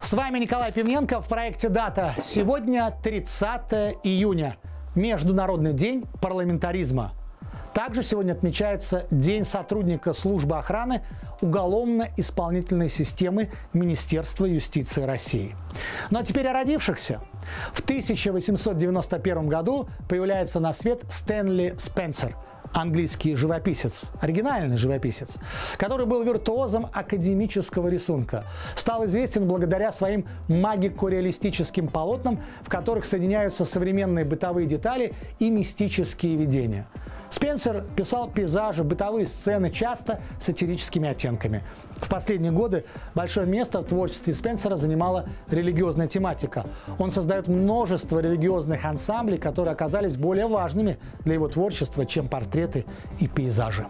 С вами Николай Пименко в проекте «Дата». Сегодня 30 июня, Международный день парламентаризма. Также сегодня отмечается День сотрудника службы охраны уголовно-исполнительной системы Министерства юстиции России. Ну а теперь о родившихся. В 1891 году появляется на свет Стэнли Спенсер, английский живописец, оригинальный живописец, который был виртуозом академического рисунка. Стал известен благодаря своим магико-реалистическим полотнам, в которых соединяются современные бытовые детали и мистические видения. Спенсер писал пейзажи, бытовые сцены, часто с сатирическими оттенками. В последние годы большое место в творчестве Спенсера занимала религиозная тематика. Он создает множество религиозных ансамблей, которые оказались более важными для его творчества, чем портреты и пейзажи.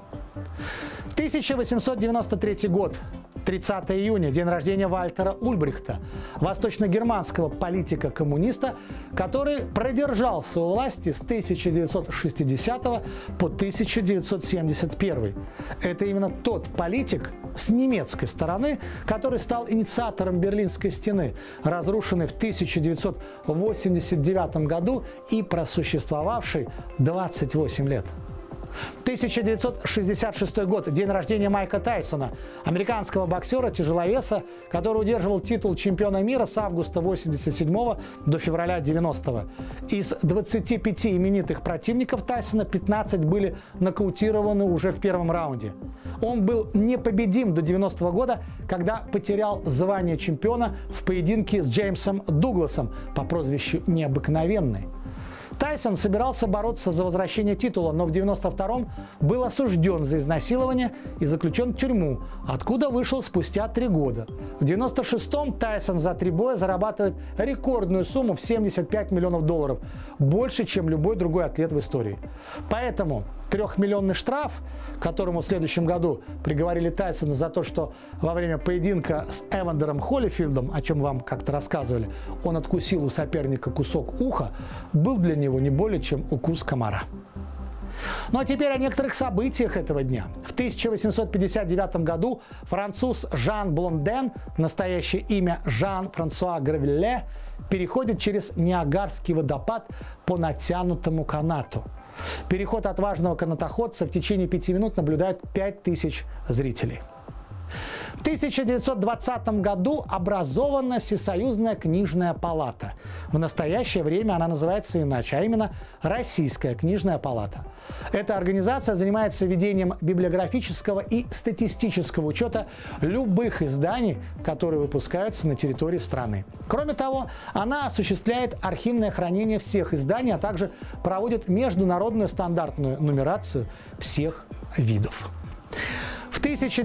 1893 год. 30 июня, день рождения Вальтера Ульбрихта, восточно-германского политика-коммуниста, который продержался у власти с 1960 по 1971. Это именно тот политик с немецкой стороны, который стал инициатором Берлинской стены, разрушенной в 1989 году и просуществовавшей 28 лет. 1966 год. День рождения Майка Тайсона, американского боксера-тяжеловеса, который удерживал титул чемпиона мира с августа 1987 до февраля 1990. Из 25 именитых противников Тайсона 15 были нокаутированы уже в первом раунде. Он был непобедим до 90-го года, когда потерял звание чемпиона в поединке с Джеймсом Дугласом по прозвищу «Необыкновенный». Тайсон собирался бороться за возвращение титула, но в 1992-м был осужден за изнасилование и заключен в тюрьму, откуда вышел спустя 3 года. В 1996-м Тайсон за 3 боя зарабатывает рекордную сумму в $75 миллионов, больше, чем любой другой атлет в истории. Поэтому 3-миллионный штраф, которому в следующем году приговорили Тайсона за то, что во время поединка с Эвандером Холлифилдом, о чем вам как-то рассказывали, он откусил у соперника кусок уха, был для него не более чем укус комара. Ну а теперь о некоторых событиях этого дня. В 1859 году француз Жан Блонден, настоящее имя Жан-Франсуа Гравилле, переходит через Ниагарский водопад по натянутому канату. Переход отважного канатоходца в течение 5 минут наблюдают 5000 зрителей. В 1920 году образована Всесоюзная книжная палата. В настоящее время она называется иначе, а именно Российская книжная палата. Эта организация занимается ведением библиографического и статистического учета любых изданий, которые выпускаются на территории страны. Кроме того, она осуществляет архивное хранение всех изданий, а также проводит международную стандартную нумерацию всех видов. В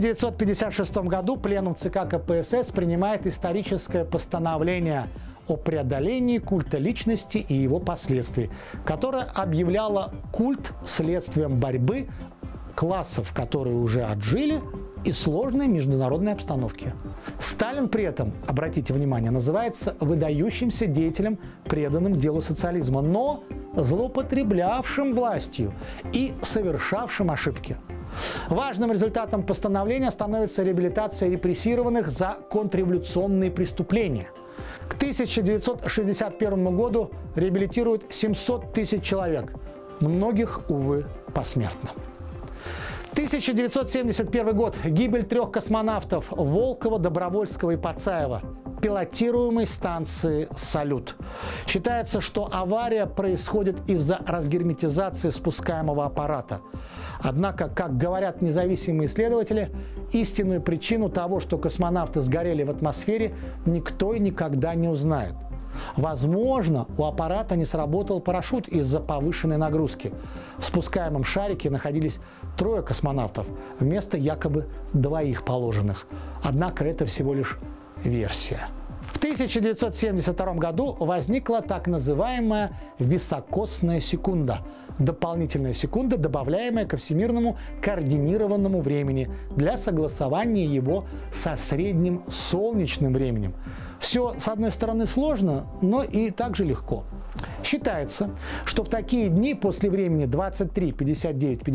1956 году Пленум ЦК КПСС принимает историческое постановление о преодолении культа личности и его последствий, которое объявляло культ следствием борьбы классов, которые уже отжили, и сложной международной обстановки. Сталин при этом, обратите внимание, называется выдающимся деятелем, преданным делу социализма, но злоупотреблявшим властью и совершавшим ошибки. Важным результатом постановления становится реабилитация репрессированных за контрреволюционные преступления. К 1961 году реабилитируют 700 тысяч человек, многих, увы, посмертно. 1971 год. Гибель 3 космонавтов Волкова, Добровольского и Пацаева, пилотируемой станции «Салют». Считается, что авария происходит из-за разгерметизации спускаемого аппарата. Однако, как говорят независимые исследователи, истинную причину того, что космонавты сгорели в атмосфере, никто и никогда не узнает. Возможно, у аппарата не сработал парашют из-за повышенной нагрузки. В спускаемом шарике находились 3 космонавтов вместо якобы 2 положенных. Однако это всего лишь версия. В 1972 году возникла так называемая високосная секунда – дополнительная секунда, добавляемая ко всемирному координированному времени для согласования его со средним солнечным временем. Все, с одной стороны, сложно, но и также легко. Считается, что в такие дни после времени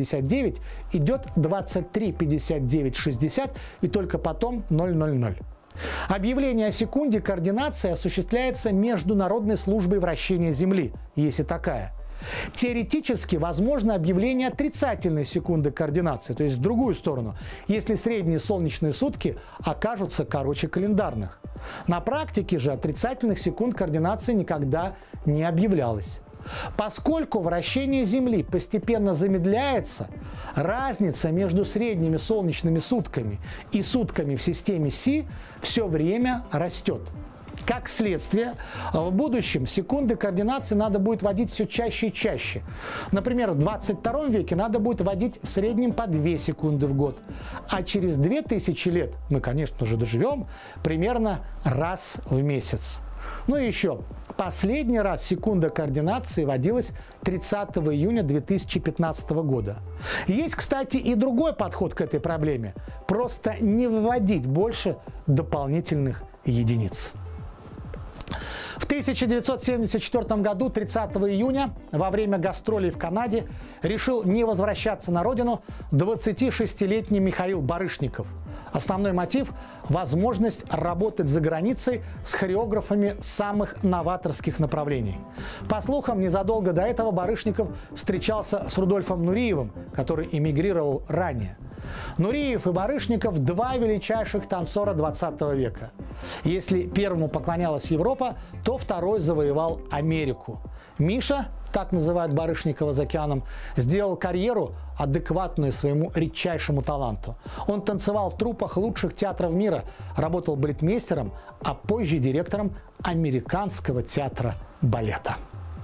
23:59:59 идет 23:59:60 и только потом 0:00. Объявление о секунде координации осуществляется Международной службой вращения Земли, есть и такая. Теоретически возможно объявление отрицательной секунды координации, то есть в другую сторону, если средние солнечные сутки окажутся короче календарных. На практике же отрицательных секунд координации никогда не объявлялось. Поскольку вращение Земли постепенно замедляется, разница между средними солнечными сутками и сутками в системе Си все время растет. Как следствие, в будущем секунды координации надо будет вводить все чаще и чаще. Например, в 22 веке надо будет вводить в среднем по 2 секунды в год. А через 2000 лет мы, конечно же, доживем примерно раз в месяц. Ну и еще, последний раз секунда координации вводилась 30 июня 2015 года. Есть, кстати, и другой подход к этой проблеме. Просто не вводить больше дополнительных единиц. В 1974 году, 30 июня, во время гастролей в Канаде, решил не возвращаться на родину 26-летний Михаил Барышников. Основной мотив – возможность работать за границей с хореографами самых новаторских направлений. По слухам, незадолго до этого Барышников встречался с Рудольфом Нуриевым, который эмигрировал ранее. Нуриев и Барышников – два величайших танцора 20 века. Если первому поклонялась Европа, то второй завоевал Америку. Миша, так называют Барышникова за океаном, сделал карьеру, адекватную своему редчайшему таланту. Он танцевал в труппах лучших театров мира, работал балетмейстером, а позже директором Американского театра балета.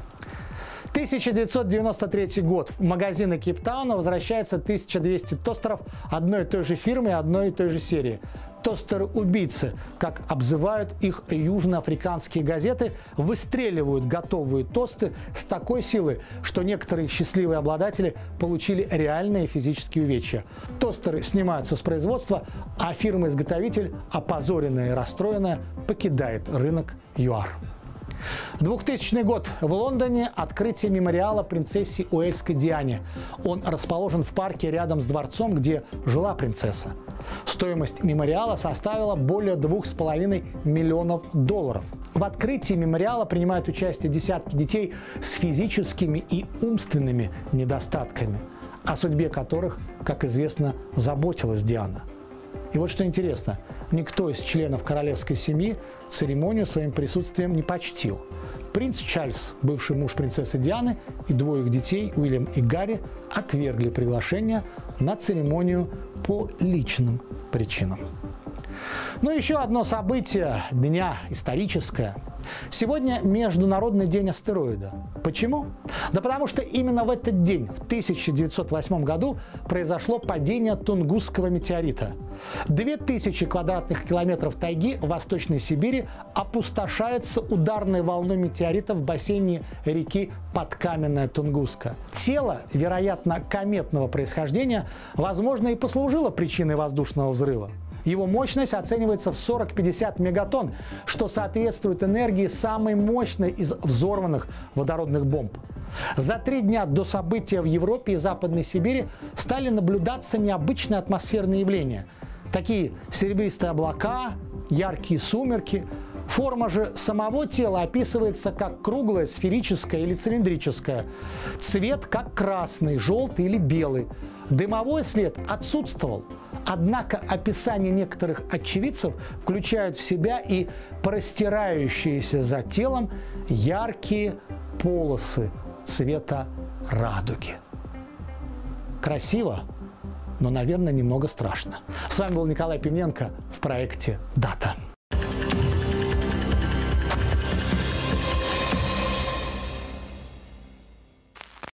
1993 год. В магазины Кейптауна возвращается 1200 тостеров одной и той же фирмы и одной и той же серии. Тостеры-убийцы, как обзывают их южноафриканские газеты, выстреливают готовые тосты с такой силой, что некоторые счастливые обладатели получили реальные физические увечья. Тостеры снимаются с производства, а фирма-изготовитель, опозоренная и расстроенная, покидает рынок ЮАР. 2000 год. В Лондоне открытие мемориала принцессе Уэльской Диане. Он расположен в парке рядом с дворцом, где жила принцесса. Стоимость мемориала составила более $2,5 миллионов. В открытии мемориала принимают участие десятки детей с физическими и умственными недостатками, о судьбе которых, как известно, заботилась Диана. И вот что интересно, никто из членов королевской семьи церемонию своим присутствием не почтил. Принц Чарльз, бывший муж принцессы Дианы, и двое их детей, Уильям и Гарри, отвергли приглашение на церемонию по личным причинам. Ну, еще одно событие дня историческое. Сегодня Международный день астероида. Почему? Да потому что именно в этот день, в 1908 году, произошло падение Тунгусского метеорита. 2000 квадратных километров тайги в Восточной Сибири опустошается ударной волной метеорита в бассейне реки Подкаменная Тунгуска. Тело, вероятно, кометного происхождения, возможно, и послужило причиной воздушного взрыва. Его мощность оценивается в 40-50 мегатонн, что соответствует энергии самой мощной из взорванных водородных бомб. За 3 дня до события в Европе и Западной Сибири стали наблюдаться необычные атмосферные явления. Такие серебристые облака, яркие сумерки. Форма же самого тела описывается как круглая, сферическая или цилиндрическая. Цвет как красный, желтый или белый. Дымовой след отсутствовал. Однако описание некоторых очевидцев включают в себя и простирающиеся за телом яркие полосы цвета радуги. Красиво, но, наверное, немного страшно. С вами был Николай Пименко в проекте «Дата».